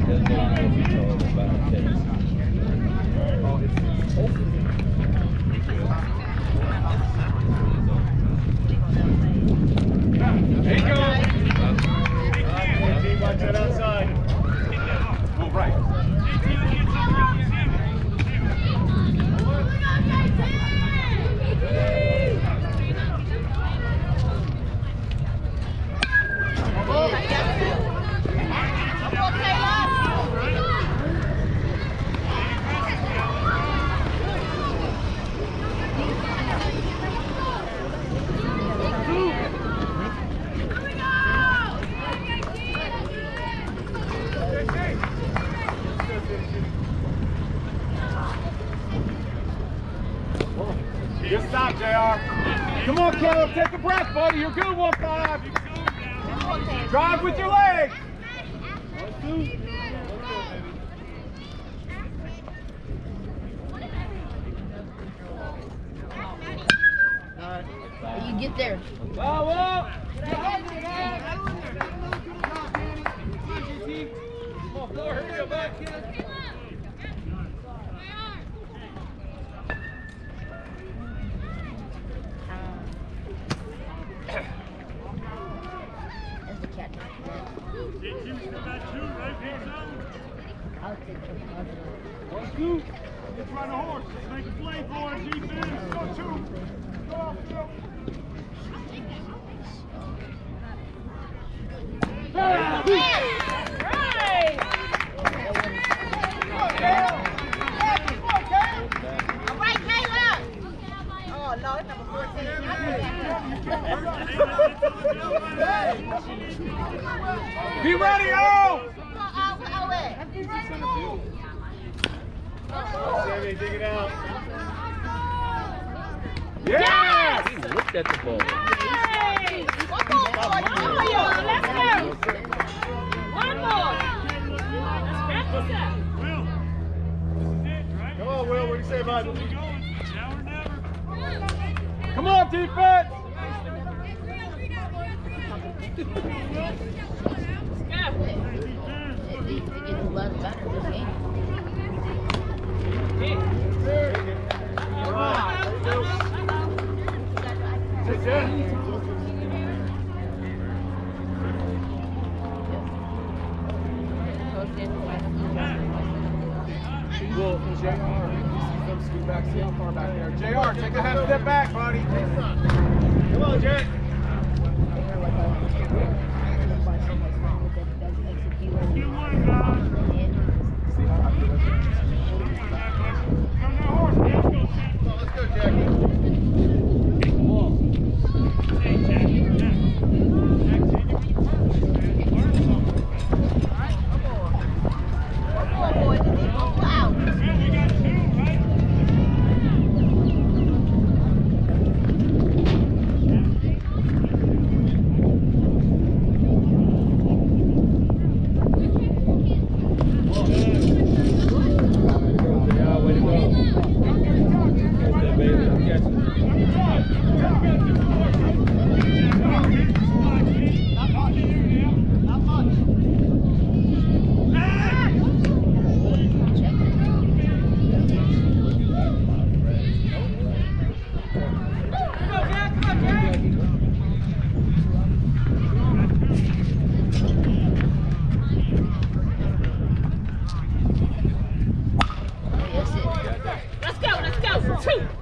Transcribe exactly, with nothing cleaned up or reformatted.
Good stop, J R. Come on, Caleb, take a breath, buddy. You're good, one five. Drive with your legs. You get there. Wow, wow. Come on, floor, hurry up, back, kid. One, two. Let's run the horse. Let's make a play for it. Defense. Go two. Go off field. Right. Come on, Caleb. Come on, Caleb. All right, Caleb. Oh, no, it's number fourteen. Be ready, oh! Sammy, dig it out. Yes! He looked at the ball. Yay! One more, one more, let's go! One more! Let's practice that. Will, this is it, right? Come on, Will, what do you say, bud? Now or never. Come on, defense! Well, J R, you see them scoot back, see how far back there. J R, take a half step back, buddy. Come on, Jay. Let's go, Jackie. Let's go, let's go. Two.